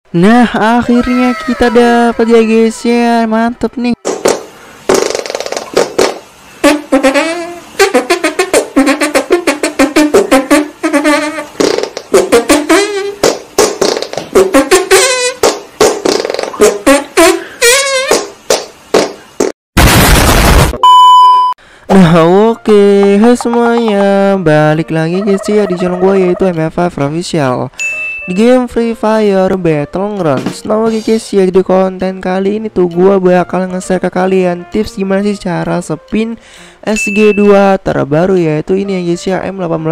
Nah, akhirnya kita dapat ya guys ya. Mantep nih. Nah oke, hai semuanya, balik lagi guys ya di channel gue yaitu MF5 Official di game Free Fire Battlegrounds. Nah oke guys ya, di konten kali ini tuh gue bakal nge-share ke kalian tips gimana sih cara spin SG2 terbaru, yaitu ini ya guys ya,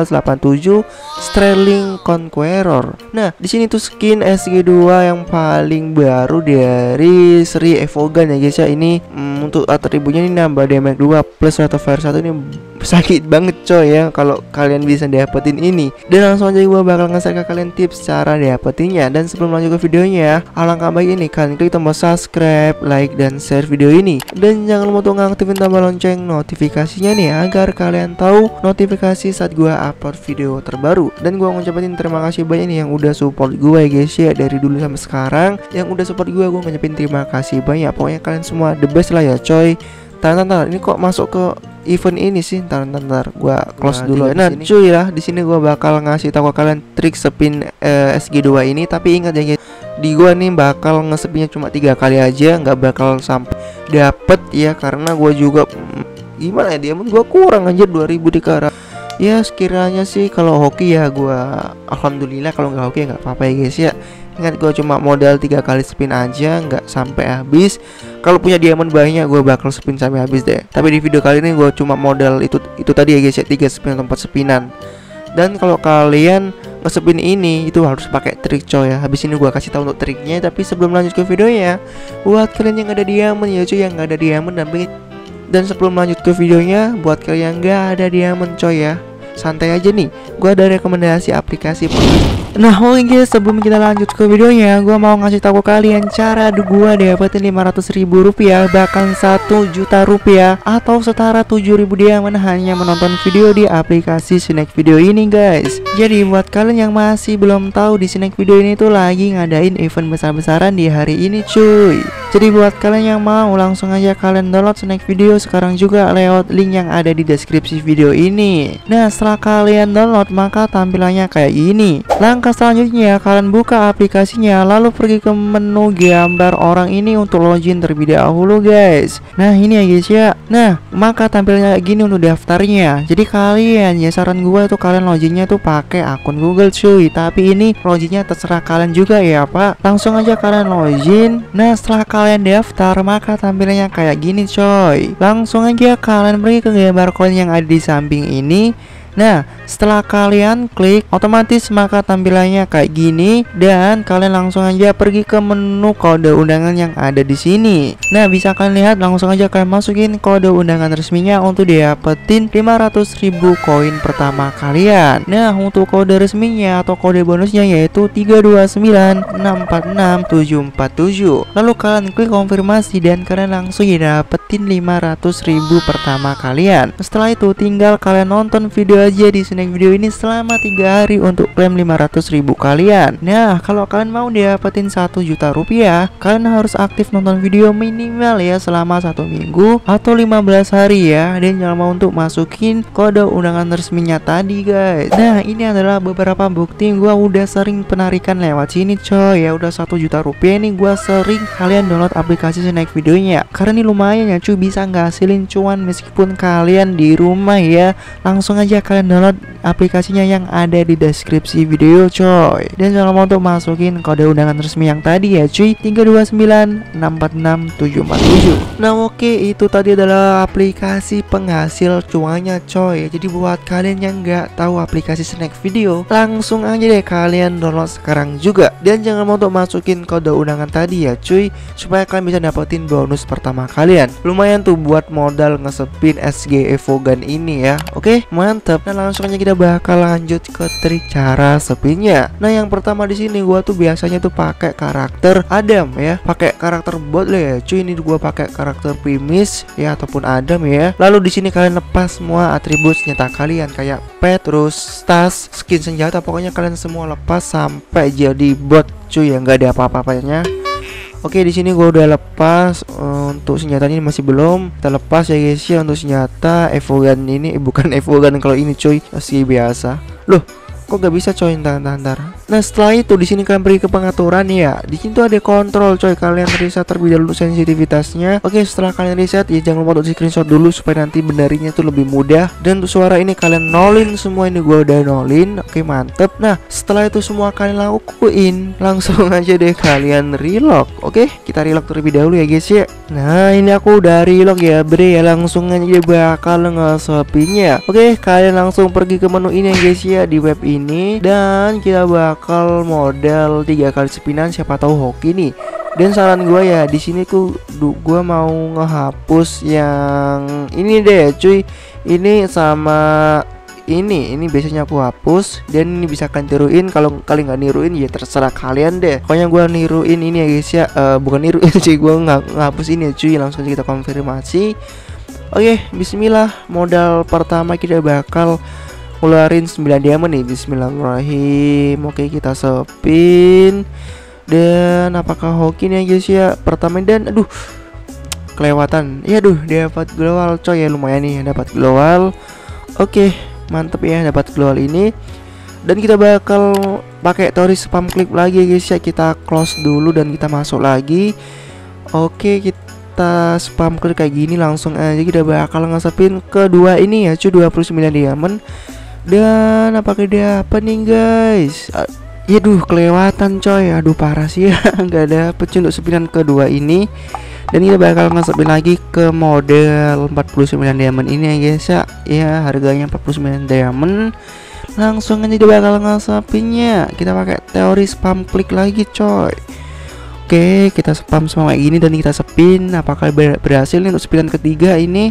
M1887 Sterling Conqueror. Nah di sini tuh skin SG2 yang paling baru dari seri Evogan ya guys ya. Ini untuk atributnya ini nambah damage 2 plus rate of fire 1. Ini sakit banget coy ya kalau kalian bisa dapetin ini. Dan langsung aja gue bakal nge-share ke kalian tips cara dapetinnya. Dan sebelum lanjut ke videonya, alangkah baik ini kan klik tombol subscribe, like, dan share video ini. Dan jangan lupa untuk ngaktifin tombol lonceng notifikasinya nih, agar kalian tahu notifikasi saat gue upload video terbaru. Dan gue ngucapin terima kasih banyak nih yang udah support gue ya guys ya, dari dulu sampai sekarang. Yang udah support gue ngucapin terima kasih banyak. Pokoknya kalian semua the best lah ya coy. Tar, ini kok masuk ke event ini sih? Tar, gua close dulu. Nah, cuy lah, di sini gua bakal ngasih tahu ke kalian trik spin SG2 ini. Tapi ingat ya guys, di gua nih bakal nge-spinnya cuma 3 kali aja, nggak bakal sampai dapet ya, karena gua juga gimana ya, diamond gua kurang aja 2000 di karena ya. Sekiranya sih kalau hoki ya gua alhamdulillah, kalau nggak hoki ya nggak apa-apa ya guys ya. Ingat, gue cuma modal 3 kali spin aja, nggak sampai habis. Kalau punya diamond banyak, gue bakal spin sampai habis deh. Tapi di video kali ini gue cuma modal itu tadi ya guys ya, 3 spin atau 4 spinan. Dan kalau kalian nge-spin ini itu harus pakai trik coy ya. Habis ini gue kasih tahu untuk triknya. Tapi sebelum lanjut ke videonya, buat kalian yang ada diamond ya cuy, yang nggak ada diamond dan sebelum lanjut ke videonya, buat kalian yang nggak ada diamond coy ya, santai aja nih, gue ada rekomendasi aplikasi. Nah oke guys, sebelum kita lanjut ke videonya, gue mau ngasih tahu ke kalian cara gue dapetin 500.000 rupiah, bahkan 1 juta rupiah, atau setara 7.000 diamond hanya menonton video di aplikasi Snack Video ini guys. Jadi buat kalian yang masih belum tahu, di Snack Video ini tuh lagi ngadain event besar-besaran di hari ini cuy. Jadi buat kalian yang mau, langsung aja kalian download Snack Video sekarang juga lewat link yang ada di deskripsi video ini. Nah setelah kalian download, maka tampilannya kayak gini. Langkah selanjutnya, kalian buka aplikasinya, lalu pergi ke menu gambar orang ini untuk login terlebih dahulu guys. Nah ini ya guys ya. Nah maka tampilannya kayak gini untuk daftarnya. Jadi kalian ya, saran gue itu kalian loginnya tuh pakai akun Google cuy. Tapi ini loginnya terserah kalian juga ya pak. Langsung aja kalian login. Nah setelah kalian daftar, maka tampilannya kayak gini coy. Langsung aja kalian pergi ke gambar koin yang ada di samping ini. Nah setelah kalian klik, otomatis maka tampilannya kayak gini, dan kalian langsung aja pergi ke menu kode undangan yang ada di sini. Nah bisa kalian lihat, langsung aja kalian masukin kode undangan resminya untuk dapetin 500.000 koin pertama kalian. Nah untuk kode resminya atau kode bonusnya yaitu 3296466747. Lalu kalian klik konfirmasi dan kalian langsung dapetin 500.000 pertama kalian. Setelah itu tinggal kalian nonton video aja di Snack Video ini selama 3 hari untuk klaim 500.000 kalian. Nah kalau kalian mau dapetin 1 juta rupiah, kalian harus aktif nonton video minimal ya selama 1 minggu atau 15 hari ya. Dan jangan lupa untuk masukin kode undangan resminya tadi guys. Nah ini adalah beberapa bukti gue udah sering penarikan lewat sini coy ya. Udah 1 juta rupiah ini gue sering kalian download aplikasi Snack Videonya, karena ini lumayan ya cuy, bisa ngasilin cuan meskipun kalian di rumah ya. Langsung aja kalian download aplikasinya yang ada di deskripsi video coy. Dan jangan lupa untuk masukin kode undangan resmi yang tadi ya cuy, 3296466747. Nah oke, itu tadi adalah aplikasi penghasil cuannya coy. Jadi buat kalian yang nggak tahu aplikasi Snack Video, langsung aja deh kalian download sekarang juga. Dan jangan lupa untuk masukin kode undangan tadi ya cuy, supaya kalian bisa dapetin bonus pertama kalian. Lumayan tuh buat modal nge-spin SG Evogan ini ya. Oke mantap. Nah langsung aja kita bakal lanjut ke trik cara spinnya. Nah yang pertama di sini gua tuh biasanya tuh pakai karakter Adam ya, pakai karakter bot lah ya cuy. Ini gua pakai karakter Primis ya ataupun Adam ya. Lalu di sini kalian lepas semua atribut senjata kalian kayak pet, terus tas, skin senjata, pokoknya kalian semua lepas sampai jadi bot cuy ya, nggak ada apa-apanya. Oke, di sini gua udah lepas. Untuk senjatanya masih belum. Kita lepas ya guys ya untuk senjata Evogan ini. Bukan Evogan kalau ini cuy, masih biasa. Loh, kok gak bisa coy? Ntar. Nah setelah itu di sini kalian pergi ke pengaturan ya. Di sini tuh ada kontrol coy. Kalian reset terlebih dahulu sensitivitasnya. Oke, setelah kalian reset ya jangan lupa untuk screenshot dulu supaya nanti benerinnya tuh lebih mudah. Dan untuk suara ini kalian nolin semua, ini gua udah nolin. Oke, mantep. Nah setelah itu semua kalian lakuin, langsung aja deh kalian relock. Oke, kita relock terlebih dahulu ya guys ya. Nah ini aku udah relock ya bre ya, langsung aja bakal nge-shopingnya. Oke, kalian langsung pergi ke menu ini ya guys ya, di web ini, dan kita bakal modal 3 kali spinan, siapa tahu hoki nih. Dan saran gue ya di sini gue mau ngehapus yang ini deh cuy, ini sama ini biasanya aku hapus, dan ini bisa kalian tiruin. Kalau kalian nggak niruin ya terserah kalian deh. Pokoknya gue niruin ini ya guys ya, bukan niruin cuy, gue nggak ngapus ini ya cuy. Langsung aja kita konfirmasi. Oke, bismillah. Modal pertama kita bakal ngeluarin 9 diamond nih. Bismillahirrahmanirrahim. Oke, kita spin. Dan apakah hoki nih guys ya pertama, dan aduh kelewatan. Ya aduh, dapat global coy ya, lumayan nih dapat global. Oke, mantep ya dapat global ini. Dan kita bakal pakai teori spam clip lagi guys ya. Kita close dulu dan kita masuk lagi. Oke, kita spam clip kayak gini, langsung aja kita bakal ngesepin kedua ini ya cuy, 29 diamond. Dan apakah dia apa nih guys? Ya duh kelewatan coy, aduh parah sih ya. Nggak ada pecun untuk spinan kedua ini. Dan kita bakal ngesepin lagi ke model 49 diamond ini ya guys ya. Ya harganya 49 diamond. Langsung aja dia bakal ngesepinnya. Kita pakai teori spam klik lagi coy. Oke, kita spam semua kayak gini dan kita spin. Apakah berhasil nih untuk spinan ketiga ini?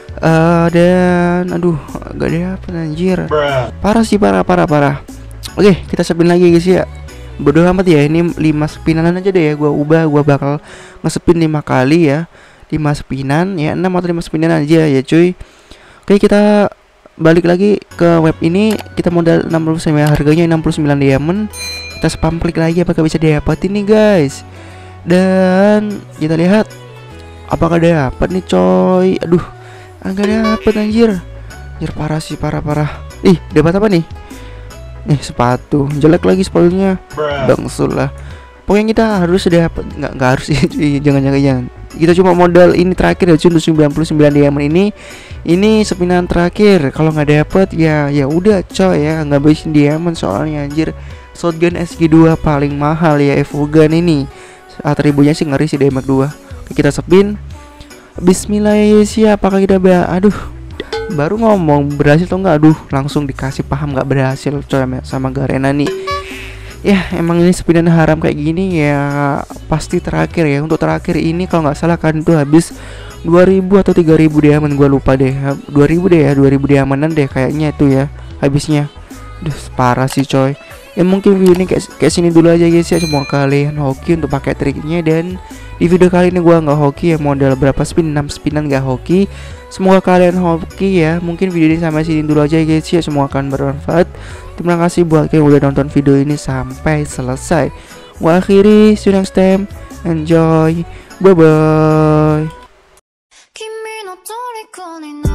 Dan aduh gak ada apa anjir. Parah sih, parah. Oke, kita spin lagi guys ya. Bodoh amat ya, ini 5 spinan aja deh ya. Gua bakal nge-spin 5 kali ya. 5 spinan ya, 6 atau 5 spinan aja ya cuy. Oke, kita balik lagi ke web ini. Kita modal 69, harganya 69 diamond. Kita spam klik lagi apakah bisa didapatin nih guys. Dan kita lihat apakah dapat nih coy. Aduh, enggak dapet anjir. Anjir parah sih, parah. Ih, dapat apa nih? Nih sepatu, jelek lagi sepatunya. Bangsul lah. Pokoknya kita harus dapat, enggak harus sih. Jangan. Kita cuma modal ini terakhir ya cuy, 99 diamond ini. Ini spinan terakhir. Kalau nggak dapet ya udah coy ya, nggak habisin diamond soalnya anjir. Shotgun SG2 paling mahal ya, Evogan ini. Atribunya sih ngeri sih diamond 2. Oke, kita spin. Bismillah ya, apakah kita aduh, baru ngomong berhasil atau enggak, aduh langsung dikasih paham nggak berhasil coy sama Garena nih. Ya emang ini spinan haram kayak gini ya, pasti terakhir ya. Untuk terakhir ini kalau nggak salah kan tuh habis 2000 atau 3000 diamond, gue lupa deh. 2000 deh ya, 2000 diamondan deh kayaknya itu ya habisnya. Duh parah sih coy. Ya mungkin video ini kayak sini dulu aja guys ya. Semua kalian hoki untuk pakai triknya, dan di video kali ini gua nggak hoki ya, modal berapa spin, 6 spinan nggak hoki. Semoga kalian hoki ya. Mungkin video ini sampai sini dulu aja guys ya. Semua akan bermanfaat. Terima kasih buat kalian udah nonton video ini sampai selesai. Gua akhiri, see you next time. Enjoy. Bye bye.